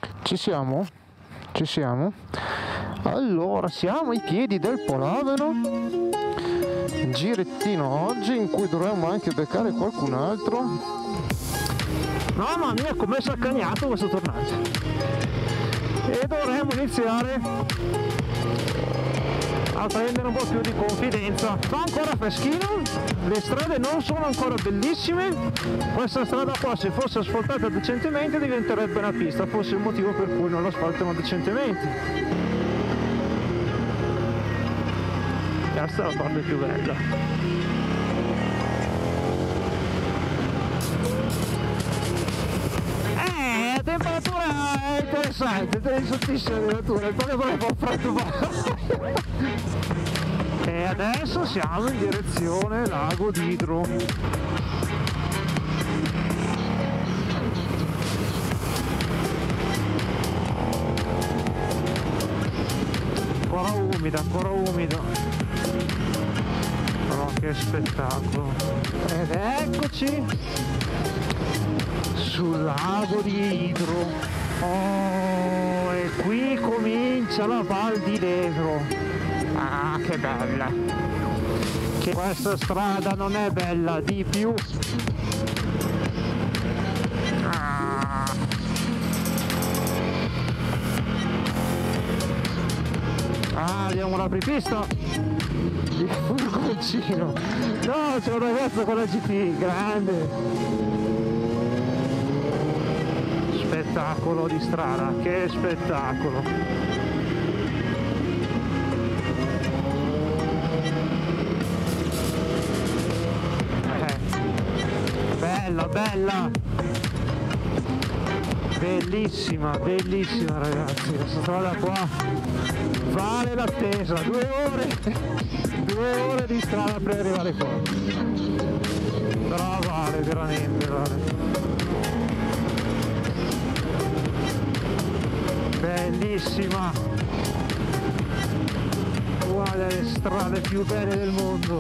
Ci siamo? Ci siamo? Allora, siamo ai piedi del Polaveno. Girettino oggi in cui dovremmo anche beccare qualcun altro. Mamma mia, com'è saccagnato questo tornante! E dovremmo iniziare a prendere un po' più di confidenza. Fa ancora freschino, le strade non sono ancora bellissime. Questa strada qua, se fosse asfaltata decentemente, diventerebbe una pista, fosse il motivo per cui non l'asfaltano decentemente. Questa è la parte più bella. La temperatura è interessante, interessantissima la temperatura, il problema è un po' freddo. E adesso siamo in direzione Lago d'Idro. Ancora umida, ancora umido. Però che spettacolo. Ed eccoci sul Lago di Idro. Oh, e qui comincia la Val di Ledro. Ah, che bella! Che questa strada non è bella di più. Ah. Abbiamo l'apripista. Il furgoncino. No, c'è un ragazzo con la GT, grande. Spettacolo di strada, che spettacolo! Bella, bella! Bellissima, bellissima ragazzi, questa strada qua vale l'attesa, 2 ore di strada per arrivare qua. Però vale, veramente vale. Bellissima, una delle strade più belle del mondo.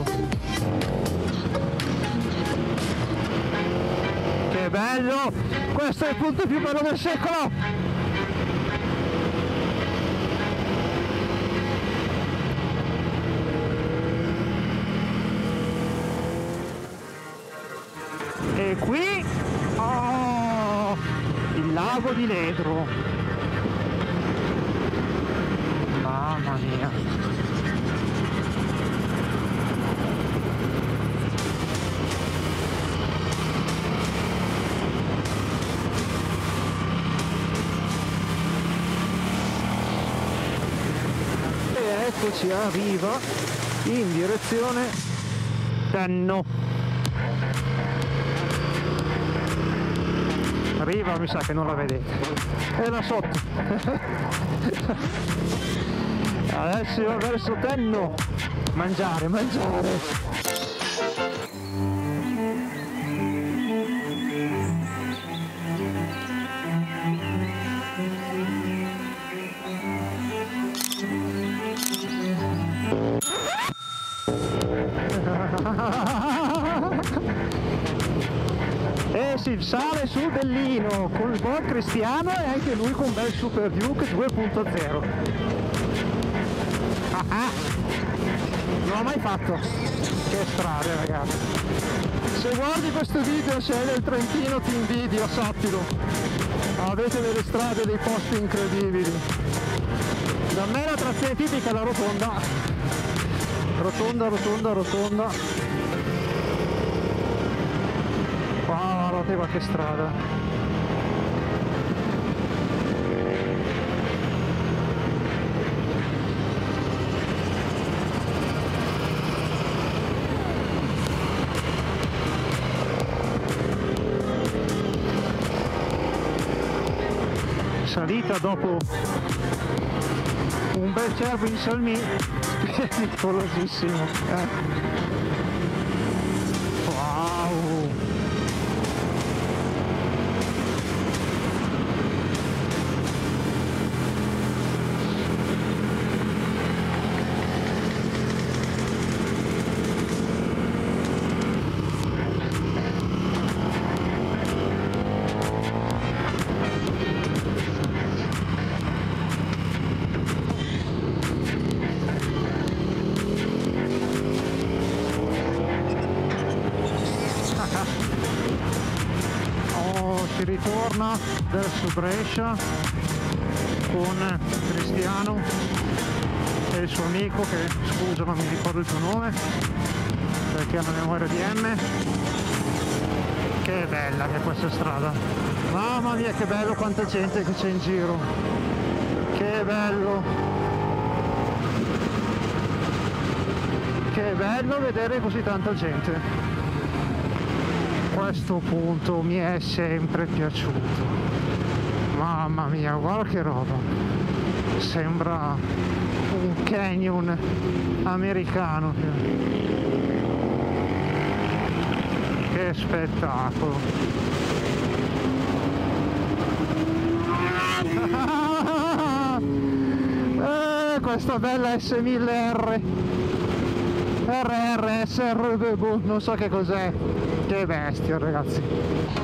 Che bello, questo è il punto più bello del secolo. E qui il Lago di Ledro. Mamma mia. E eccoci a Riva in direzione Tenno. Riva mi sa che non la vedete, è là sotto. Adesso va verso Tenno. Mangiare, mangiare. E si sale su Bellino con il buon Cristiano e anche lui con bel Super Duke 2.0. Non l'ho mai fatto. Che strade ragazzi. Se guardi questo video, sei del Trentino, ti invidio, sappilo. Avete delle strade, dei posti incredibili. Da me la trazione tipica è la rotonda. Rotonda, rotonda, rotonda. Guardate che strada. Salita dopo un bel cervo in salmì, pericolosissimo. Wow! notturna verso Brescia con Cristiano e il suo amico, che scusa non mi ricordo il suo nome perché ha la memoria di M. Che bella che è questa strada, mamma mia che bello, quanta gente che c'è in giro, che bello, che bello vedere così tanta gente. Questo punto mi è sempre piaciuto, mamma mia, guarda che roba, sembra un canyon americano, che spettacolo. Questa bella S1000R RRS non so che cos'è, che bestia ragazzi.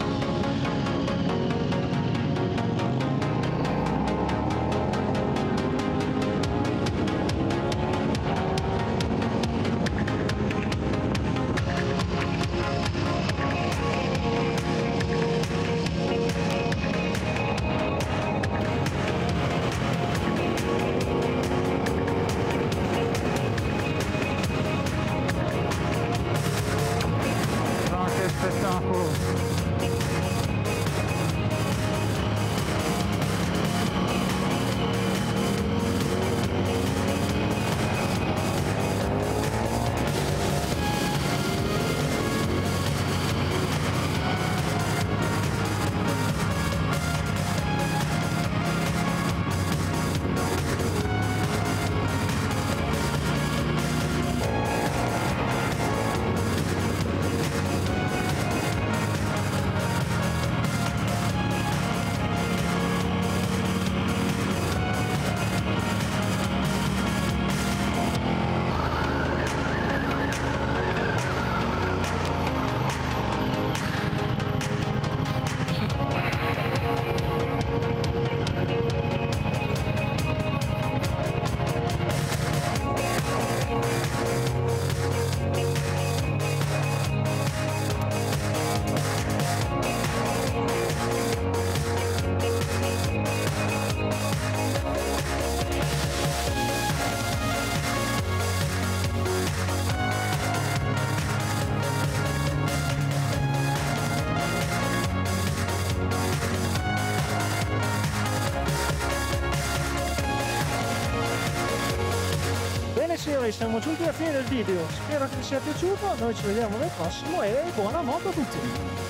Signori, siamo giunti alla fine del video, spero che vi sia piaciuto, noi ci vediamo nel prossimo e buona moto a tutti!